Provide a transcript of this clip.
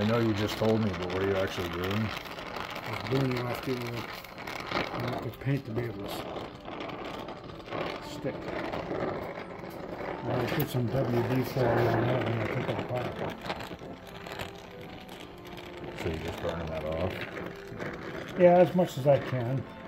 I know you just told me, but what are you actually doing? Just burning off the paint to be able to stick. I'll put some WD-40 on that when I take it apart. So you're just burning that off? Yeah, as much as I can.